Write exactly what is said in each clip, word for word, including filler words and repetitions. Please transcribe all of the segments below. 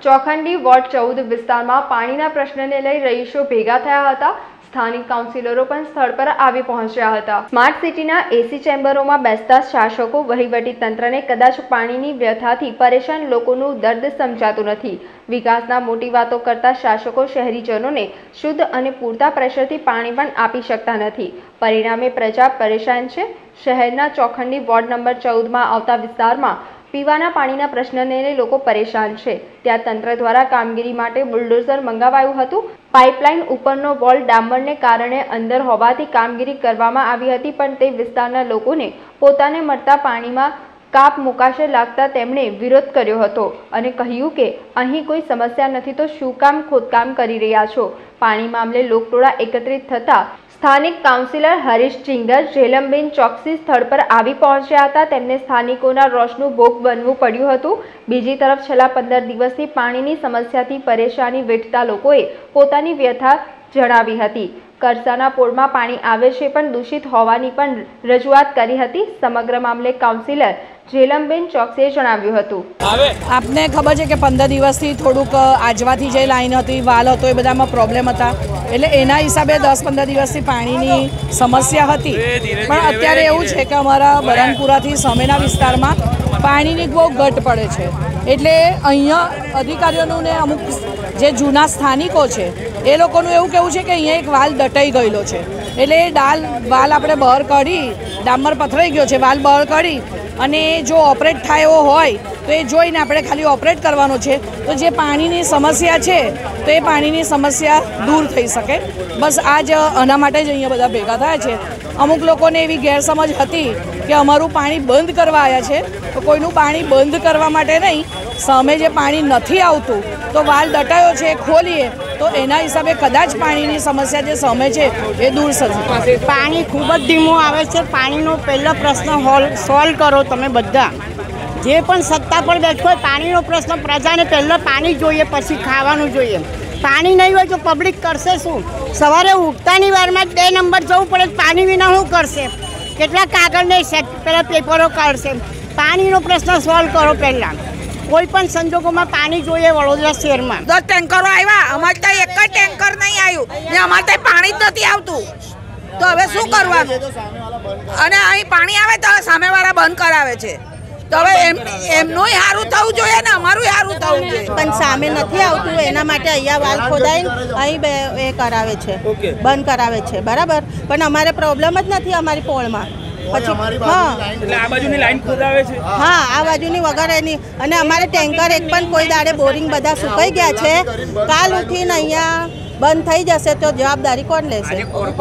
Chokhandi ward ચૌદ વિસ્તારમાં પાણીના પ્રશ્નને લઈ રહીશો ભેગા થયા હતા। સ્થાનિક કાઉન્સિલરો પણ સ્થળ પર આવી પહોંચ્યા હતા। સ્માર્ટ સિટીના એસી ચેમ્બરોમાં બેસતા શાસકો વહીવટી તંત્રને કદાચ પાણીની વ્યથાથી પરેશાન લોકોનું દર્દ સમજાતું નથી। વિકાસના મોટી વાતો કરતા શાસકો શહેરીજનોને શુદ્ધ અને પૂરતા પ્રેશરથી પાણી પણ આપી શકતા નથી। પરિણામે પ્રજા પરેશાન છે। શહેરના ચોખંડી વોર્ડ નંબર ચૌદમાં આવતા વિસ્તારમાં પીવાના પાણીના પ્રશ્નને લઈ લોકો પરેશાન છે। ત્યાં તંત્ર દ્વારા કામગીરી માટે બુલડોઝર મંગાવાયું હતું। પાઇપલાઇન ઉપરનો વોલ ડામરને કારણે અંદર હોવાથી કામગીરી કરવામાં આવી હતી, પણ તે વિસ્તારના લોકોને પોતાને મળતા પાણીમાં કાપ મુકાશે લાગતા તેમણે વિરોધ કર્યો હતો અને કહ્યું કે અહીં કોઈ સમસ્યા નથી તો શું કામ ખોદકામ કરી રહ્યા છો। પાણી મામલે લોકટોળા એકત્રિત થતા સ્થાનિક કાઉન્સિલર હરીશ ચિંગર, જેલમબેન ચોકસી સ્થળ પર આવી પહોંચ્યા હતા। તેમને સ્થાનિકોના રોષનું ભોગ બનવું પડ્યું હતું। બીજી તરફ છેલ્લા પંદર દિવસથી પાણીની સમસ્યાથી પરેશાની વેઠતા લોકોએ પોતાની વ્યથા જણાવી હતી। કરસાના પોળમાં પાણી આવે છે પણ દૂષિત હોવાની પણ રજૂઆત કરી હતી। સમગ્ર મામલે કાઉન્સિલર જેલમબેન ચોકસીએ જણાવ્યું હતું। આપને ખબર છે કે પંદર દિવસથી થોડુંક આજવાથી જે લાઈન હતી, વાલ હતો, એ બધામાં પ્રોબ્લેમ હતા, એટલે એના હિસાબે દસ પંદર દિવસથી પાણીની સમસ્યા હતી। પણ અત્યારે એવું છે કે અમારા બરનપુરાથી સમેના વિસ્તારમાં પાણીની બહુ ઘટ પડે છે, એટલે અહીંયા અધિકારીઓનું ને અમુક જે જૂના સ્થાનિકો છે એ લોકોનું એવું કહેવું છે કે અહીંયા એક વાલ દટાઈ ગયેલો છે, એટલે એ ડાલ વાલ આપણે બહાર કાઢી, ડામર પથરાઈ ગયો છે, વાલ બહાર કાઢી અને જો ઓપરેટ થાય એવો હોય તો એ જોઈને આપણે ખાલી ઓપરેટ કરવાનો છે, તો જે પાણીની સમસ્યા છે તો એ પાણીની સમસ્યા દૂર થઈ શકે। બસ આ જ આના માટે જ અહીંયા બધા ભેગા થયા છે। અમુક લોકોને એવી ગેરસમજ હતી કે અમારું પાણી બંધ કરવા આવ્યા છે, તો કોઈનું પાણી બંધ કરવા માટે નહીં, સામે જે પાણી નથી આવતું તો વાલ દટાયો છે એ ખોલીએ તો એના હિસાબે કદાચ પાણીની સમસ્યા જે સામે છે એ દૂર થશે। પાણી ખૂબ જ ધીમું આવે છે। પાણીનો પહેલો પ્રશ્ન હોલ સોલ્વ કરો તમે બધા, જે પણ સત્તા પર બેઠો હોય। પાણીનો પ્રશ્ન પ્રજાને પહેલાં પાણી જોઈએ, પછી ખાવાનું જોઈએ। પાણી નહીં હોય તો પબ્લિક કરશે શું? સવારે ઉઠતાની વારમાં બે નંબર જવું પડે, પાણી વિના શું કરશે? કેટલા કાગળને પેલા પેપરો કાઢશે? પાણીનો પ્રશ્ન સોલ્વ કરો પહેલાં। કોઈ પણ સંજોગોમાં પાણી જોઈએ વડોદરા શહેરમાં। દસ ટેન્કરો આવ્યા, અમારે ત્યાં એક જ ટેન્કર નહીં આવ્યું ને અમારે ત્યાં પાણી જ નથી આવતું, તો હવે શું કરવાનું? અને અહીં પાણી આવે તો સામેવાળા બંધ કરાવે છે, તો હવે એમ એમનું સારું થવું જોઈએ ને અમારું સારું થવું જોઈએ, પણ સામે નથી આવતું એના માટે અહીંયા વાલ ખોદાઈને અહીં એ કરાવે છે, બંધ કરાવે છે, બરાબર। પણ અમારે પ્રોબ્લેમ જ નથી અમારી પોળમાં। પછી હા, આ બાજુની લાઈન ખોદાવે છે, હા આ બાજુની વગર એની, અને અમારે ટેન્કર એક પણ કોઈ દાડે બોરિંગ બધા સુકાઈ ગયા છે। કાલ ઉઠીને અહીંયા બંધ થઈ જશે તો જવાબદારી કોણ લેશે?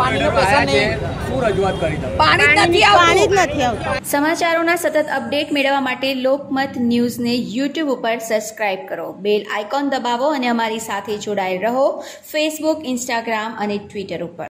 પાણી જ નથી આવતું। સમાચારોના સતત અપડેટ મેળવવા માટે લોકમત ન્યૂઝને યુટ્યુબ ઉપર સબસ્ક્રાઇબ કરો, બેલ આઇકોન દબાવો અને અમારી સાથે જોડાયેલ રહો ફેસબુક, ઇન્સ્ટાગ્રામ અને ટ્વિટર ઉપર।